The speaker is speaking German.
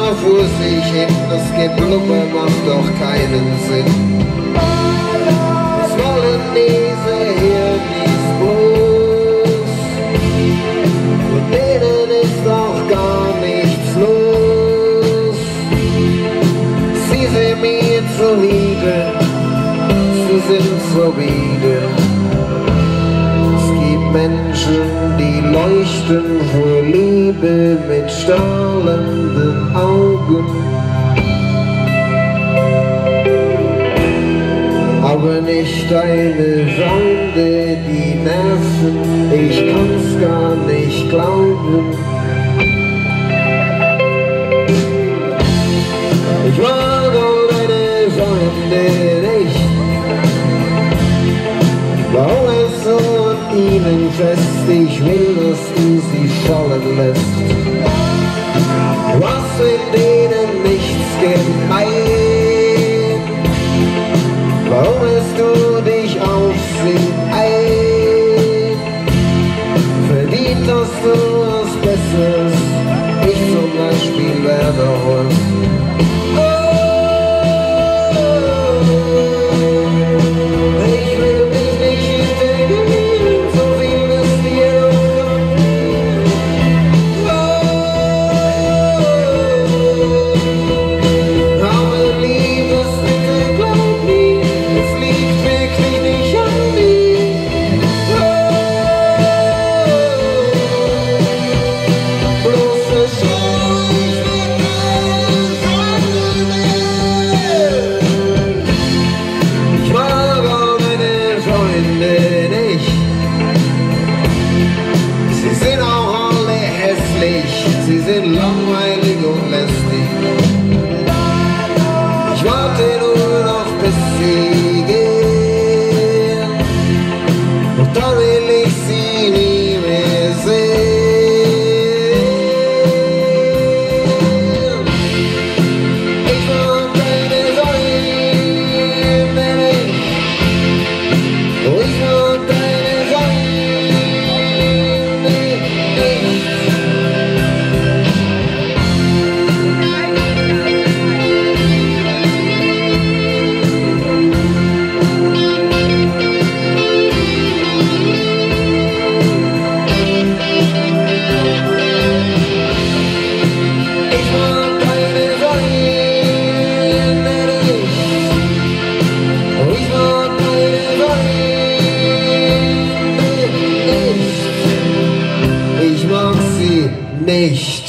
immer vor sich hin, das Geblubber macht doch keinen Sinn. Was wollen diese hier dies bloß? Von denen ist doch gar nichts los. Sie sind mir zuwider, sie sind so bieder. Menschen, die leuchten vor Liebe mit strahlenden Augen, aber nicht deine Freunde, die nerven, ich kann's gar nicht glauben. Ich mag all deine Freunde nicht, warum es so ihnen fest, ich will, dass du sie fallen lässt. Du hast mit denen nichts gemein, warum lässt du dich auf sie ein? Verdient hast du was Besseres, ich zum Beispiel werde Horst. Sie sind langweilig und lästig. Ich warte nur noch, bis sie gehen, und dann will ich sie nie mehr sehen. Ich mag deine Freunde nicht, oh, ich mag deine Freunde nicht. Nicht.